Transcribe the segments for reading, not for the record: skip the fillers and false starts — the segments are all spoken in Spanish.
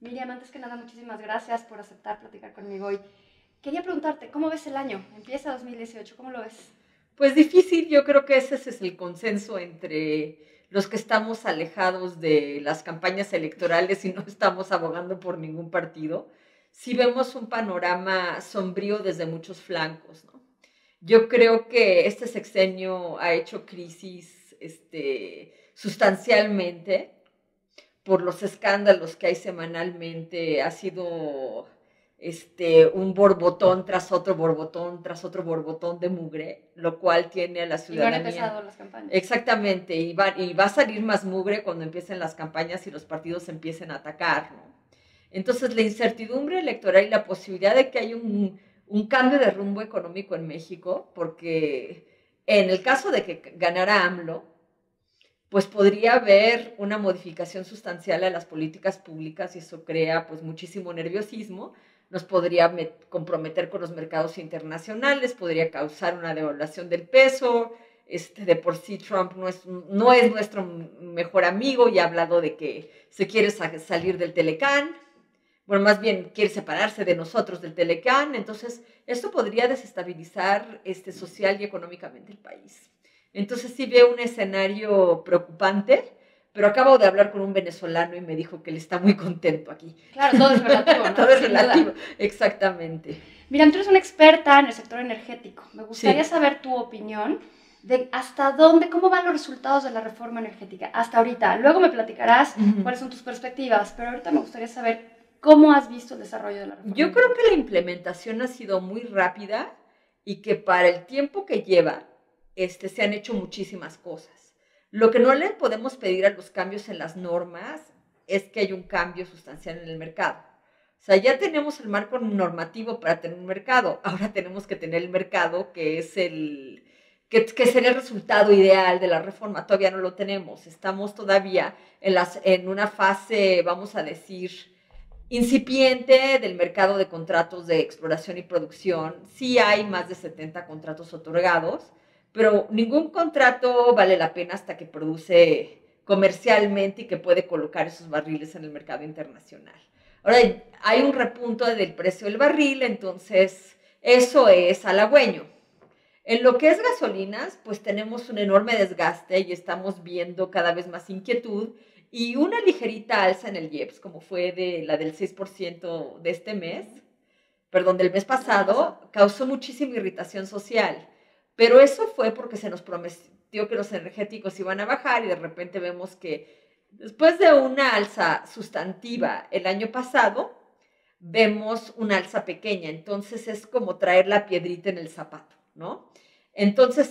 Miriam, antes que nada, muchísimas gracias por aceptar platicar conmigo hoy. Quería preguntarte, ¿cómo ves el año? Empieza 2018, ¿cómo lo ves? Pues difícil, yo creo que ese es el consenso entre los que estamos alejados de las campañas electorales y no estamos abogando por ningún partido. Sí vemos un panorama sombrío desde muchos flancos, ¿no? Yo creo que este sexenio ha hecho crisis sustancialmente por los escándalos que hay semanalmente. Ha sido un borbotón tras otro borbotón de mugre, lo cual tiene a la Y no han ciudadanía. empezado las campañas. Exactamente, y va a salir más mugre cuando empiecen las campañas y los partidos empiecen a atacar, ¿no? Entonces, la incertidumbre electoral y la posibilidad de que haya un cambio de rumbo económico en México, porque en el caso de que ganara AMLO, pues podría haber una modificación sustancial a las políticas públicas y eso crea pues muchísimo nerviosismo, nos podría comprometer con los mercados internacionales, podría causar una devaluación del peso. De por sí Trump no es nuestro mejor amigo y ha hablado de que se quiere salir del Telecán, bueno, más bien quiere separarse de nosotros del Telecán. Entonces esto podría desestabilizar social y económicamente el país. Entonces sí veo un escenario preocupante, pero acabo de hablar con un venezolano y me dijo que él está muy contento aquí. Claro, todo es relativo, ¿no? Todo es Sin relativo, duda. exactamente. Miriam, tú eres una experta en el sector energético. Me gustaría Sí. saber tu opinión de hasta dónde, cómo van los resultados de la reforma energética hasta ahorita. Luego me platicarás cuáles son tus perspectivas, pero ahorita me gustaría saber cómo has visto el desarrollo de la reforma Yo creo energética. que la implementación ha sido muy rápida y que para el tiempo que lleva, se han hecho muchísimas cosas. Lo que no le podemos pedir a los cambios en las normas es que haya un cambio sustancial en el mercado. O sea, ya tenemos el marco normativo para tener un mercado, ahora tenemos que tener el mercado que es que sería el resultado ideal de la reforma. Todavía no lo tenemos, estamos todavía en una fase, vamos a decir, incipiente del mercado de contratos de exploración y producción. Sí hay más de 70 contratos otorgados, pero ningún contrato vale la pena hasta que produce comercialmente y que puede colocar esos barriles en el mercado internacional. Ahora, hay un repunto del precio del barril, entonces eso es halagüeño. En lo que es gasolinas, pues tenemos un enorme desgaste y estamos viendo cada vez más inquietud y una ligerita alza en el IEPS, como fue de la del 6% de este mes, perdón, del mes El año pasado. pasado, causó muchísima irritación social. Pero eso fue porque se nos prometió que los energéticos iban a bajar y de repente vemos que después de una alza sustantiva el año pasado, vemos una alza pequeña. Entonces es como traer la piedrita en el zapato, ¿no? Entonces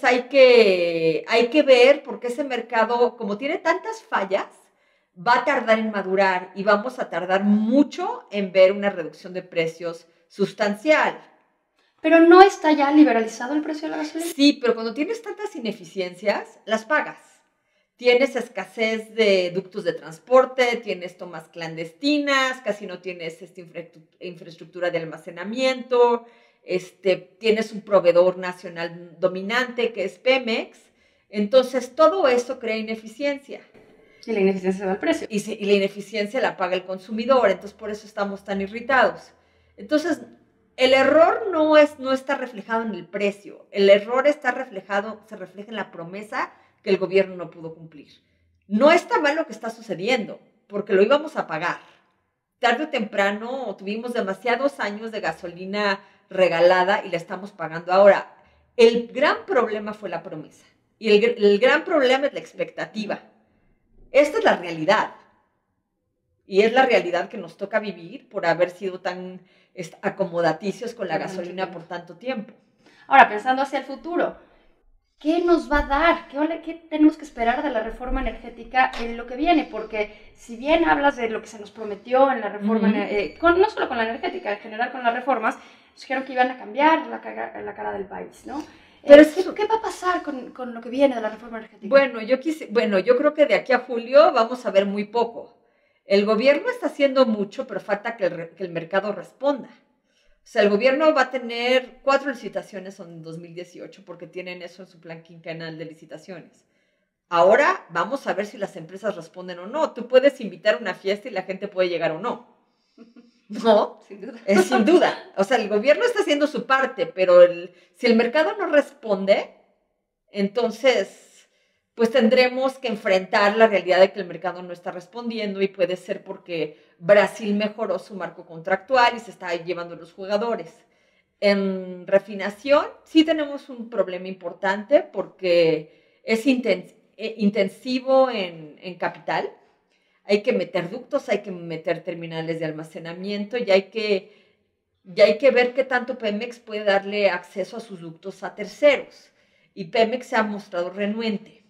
hay que ver porque ese mercado, como tiene tantas fallas, va a tardar en madurar y vamos a tardar mucho en ver una reducción de precios sustancial. Pero no está ya liberalizado el precio de la gasolina. Sí, pero cuando tienes tantas ineficiencias, las pagas. Tienes escasez de ductos de transporte, tienes tomas clandestinas, casi no tienes esta infraestructura de almacenamiento, tienes un proveedor nacional dominante que es Pemex. Entonces, todo eso crea ineficiencia. Y la ineficiencia se va al precio. Y la ineficiencia la paga el consumidor, entonces por eso estamos tan irritados. Entonces, el error no está reflejado en el precio, el error se refleja en la promesa que el gobierno no pudo cumplir. No está mal lo que está sucediendo, porque lo íbamos a pagar. Tarde o temprano tuvimos demasiados años de gasolina regalada y la estamos pagando ahora. El gran problema fue la promesa y el gran problema es la expectativa. Esta es la realidad. Y es la realidad que nos toca vivir por haber sido tan acomodaticios con la Durante mucho gasolina tiempo. por tanto tiempo. Ahora, pensando hacia el futuro, ¿qué nos va a dar? ¿Qué tenemos que esperar de la reforma energética en lo que viene? Porque si bien hablas de lo que se nos prometió en la reforma, no solo con la energética, en general con las reformas, nos dijeron que iban a cambiar la cara del país, ¿no? Pero ¿Qué va a pasar con lo que viene de la reforma energética? Yo creo que de aquí a julio vamos a ver muy poco. El gobierno está haciendo mucho, pero falta que el mercado responda. O sea, el gobierno va a tener 4 licitaciones en 2018 porque tienen eso en su plan quinquenal de licitaciones. Ahora vamos a ver si las empresas responden o no. Tú puedes invitar a una fiesta y la gente puede llegar o no. ¿No? Sin duda. Sin duda. O sea, el gobierno está haciendo su parte, pero si el mercado no responde, entonces, pues tendremos que enfrentar la realidad de que el mercado no está respondiendo y puede ser porque Brasil mejoró su marco contractual y se está llevando los jugadores. En refinación sí tenemos un problema importante porque es intensivo en capital. Hay que meter ductos, hay que meter terminales de almacenamiento y hay que ver qué tanto Pemex puede darle acceso a sus ductos a terceros. Y Pemex se ha mostrado renuente.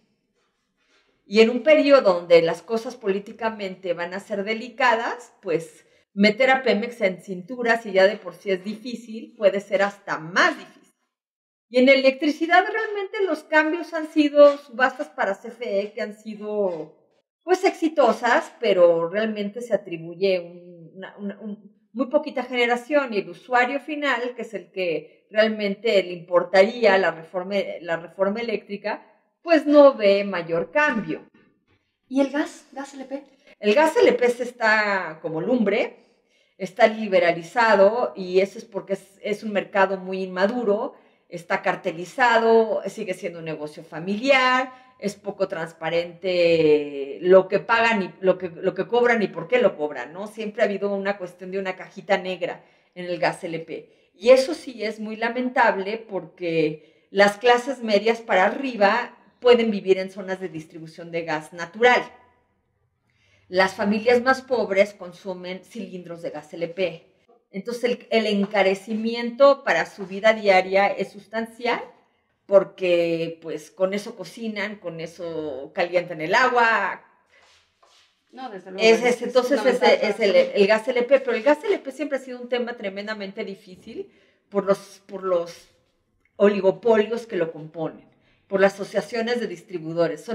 Y en un periodo donde las cosas políticamente van a ser delicadas, pues meter a Pemex en cintura, si ya de por sí es difícil, puede ser hasta más difícil. Y en electricidad realmente los cambios han sido subastas para CFE que han sido pues exitosas, pero realmente se atribuye muy poquita generación y el usuario final, que es el que realmente le importaría la reforma eléctrica, pues no ve mayor cambio. ¿Y el gas? ¿Gas LP? El gas LP está como lumbre, está liberalizado y eso es porque es un mercado muy inmaduro, está cartelizado, sigue siendo un negocio familiar, es poco transparente lo que pagan y lo que cobran y por qué lo cobran, ¿no? Siempre ha habido una cuestión de una cajita negra en el gas LP. Y eso sí es muy lamentable porque las clases medias para arriba pueden vivir en zonas de distribución de gas natural. Las familias más pobres consumen cilindros de gas LP. Entonces el encarecimiento para su vida diaria es sustancial porque pues con eso cocinan, con eso calientan el agua. No, desde luego. Entonces es el gas LP, pero el gas LP siempre ha sido un tema tremendamente difícil por los oligopolios que lo componen, por las asociaciones de distribuidores.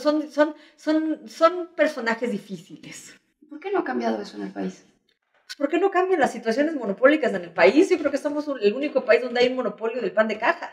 Son personajes difíciles. ¿Por qué no ha cambiado eso en el país? ¿Por qué no cambian las situaciones monopólicas en el país? Yo creo que somos el único país donde hay un monopolio del pan de caja.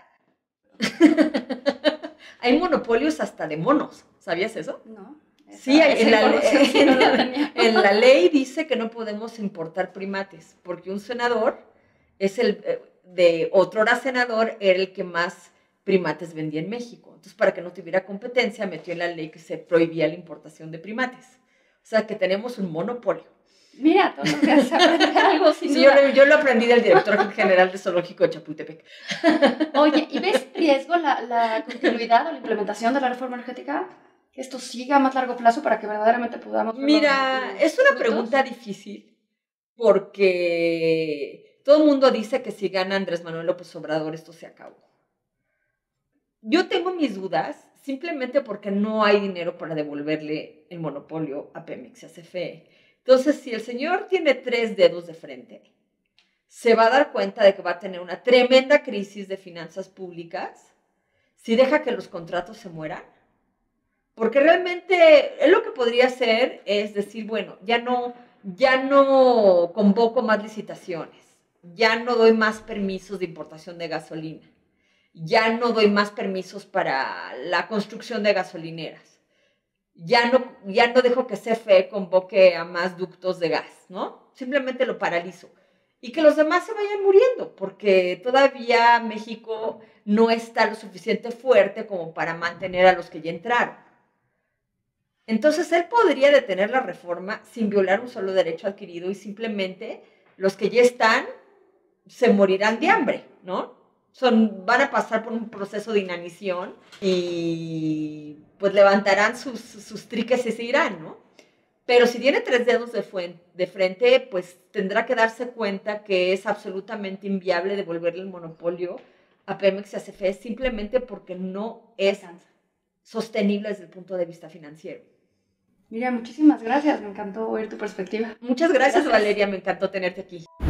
Hay monopolios hasta de monos. ¿Sabías eso? No. Sí, en la ley dice que no podemos importar primates, porque un senador es de otrora senador, era el que más primates vendía en México. Entonces, para que no tuviera competencia, metió en la ley que se prohibía la importación de primates. O sea, que tenemos un monopolio. Mira, todos los días se aprende algo sin sí, duda. Yo lo aprendí del director general de Zoológico de Chapultepec. Oye, ¿y ves riesgo la continuidad o la implementación de la reforma energética? ¿Que esto siga a más largo plazo para que verdaderamente podamos... Mira, es una pregunta difícil porque todo el mundo dice que si gana Andrés Manuel López Obrador esto se acabó. Yo tengo mis dudas simplemente porque no hay dinero para devolverle el monopolio a Pemex y a CFE. Entonces, si el señor tiene 3 dedos de frente, se va a dar cuenta de que va a tener una tremenda crisis de finanzas públicas si deja que los contratos se mueran. Porque realmente él lo que podría hacer es decir, bueno, ya no convoco más licitaciones, ya no doy más permisos de importación de gasolina, ya no doy más permisos para la construcción de gasolineras. Ya no dejo que CFE convoque a más ductos de gas, ¿no? Simplemente lo paralizo. Y que los demás se vayan muriendo, porque todavía México no está lo suficiente fuerte como para mantener a los que ya entraron. Entonces, él podría detener la reforma sin violar un solo derecho adquirido y simplemente los que ya están se morirán de hambre, ¿no? Van a pasar por un proceso de inanición y pues levantarán sus triques y se irán, ¿no? Pero si tiene 3 dedos de frente, pues tendrá que darse cuenta que es absolutamente inviable devolverle el monopolio a Pemex y a CFE simplemente porque no es sostenible desde el punto de vista financiero. Mira, muchísimas gracias, me encantó oír tu perspectiva. Muchas gracias, Valeria, me encantó tenerte aquí.